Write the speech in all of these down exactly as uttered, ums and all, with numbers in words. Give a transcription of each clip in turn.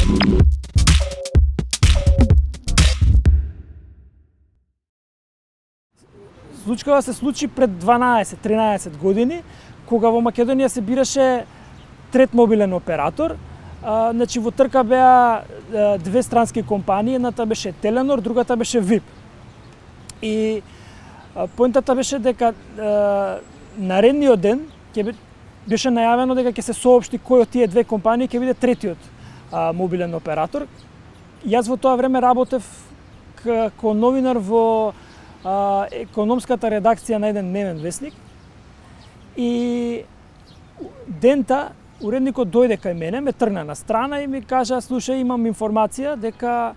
Случкава се случи пред дванаесет-тринаесет години, кога во Македонија се бираше трет мобилен оператор. А, значи во трка беа две странски компании, едната беше Теленор, другата беше ВИП. И а, поентата беше дека а, наредниот ден ќе беше најавено дека ќе се соопшти кој од тие две компании ќе биде третиот а, мобилен оператор. Јас во тоа време работев како новинар во а, економската редакција на еден дневен весник. И дента уредникот дојде кај мене, ме тргна на страна и ми кажа: слушај, имам информација дека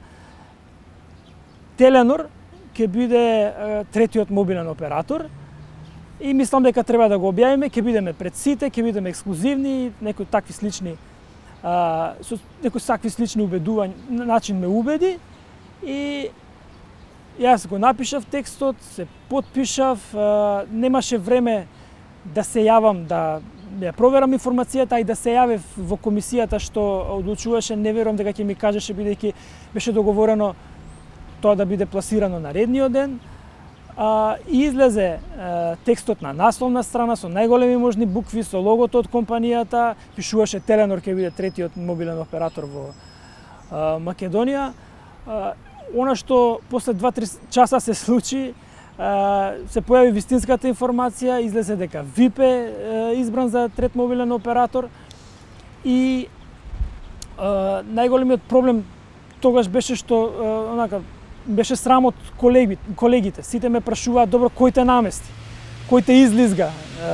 Теленор ќе биде е, третиот мобилен оператор и мислам дека треба да го објавиме, ќе бидеме пред сите, ќе бидеме ексклузивни, некои такви слични а, со некои такви слични убедувања, начин ме убеди и јас го напишав текстот, се потпишав, а, немаше време да се јавам да ја проверам информацијата и да се јавев во комисијата што одлучуваше. Не верувам дека ќе ми кажеше, бидејќи беше договорено тоа да биде пласирано наредниот ден. А, и излезе а, текстот на насловна страна со најголеми можни букви, со логото од компанијата, пишуваше Теленор ќе биде третиот мобилен оператор во а, Македонија. А, она што после два-три часа се случи, се појави вистинската информација, излезе дека ВИП е избран за трет мобилен оператор и најголемиот проблем тогаш беше што онака беше срам од колеги, колегите. Сите ме прашуваат: добро, кој те намести? Кој те излизга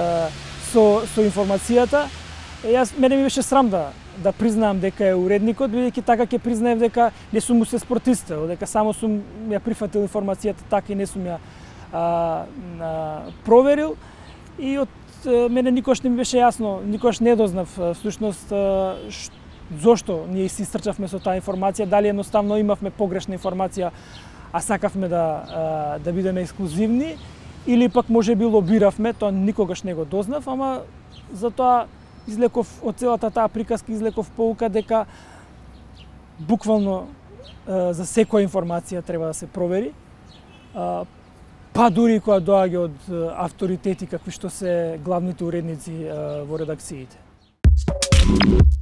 со со информацијата? И јас мене ми беше срам да да признаам дека е уредникот, бидејќи така ќе признаев дека не сум му се спротивставил, дека само сум ја прифатил информацијата така и не сум ја А, а, проверил. И од а, мене никош не ми беше јасно, никош не дознав всушност зошто ние се истрчавме со таа информација, дали едноставно имавме погрешна информација, а сакавме да а, да бидеме ексклузивни, или пак можеби лобиравме, тоа никогаш не го дознав, ама затоа излеков од целата таа приказка, излеков поука дека буквално а, за секоја информација треба да се провери. А, па дури која доаѓа од авторитети какви што се главните уредници во редакциите.